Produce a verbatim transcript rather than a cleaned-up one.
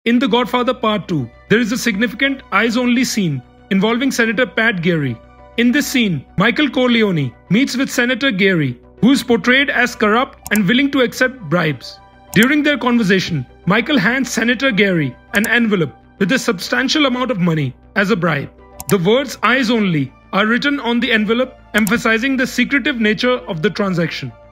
In The Godfather Part two, there is a significant eyes-only scene involving Senator Pat Geary. In this scene, Michael Corleone meets with Senator Geary, who is portrayed as corrupt and willing to accept bribes. During their conversation, Michael hands Senator Geary an envelope with a substantial amount of money as a bribe. The words "eyes only" are written on the envelope, emphasizing the secretive nature of the transaction.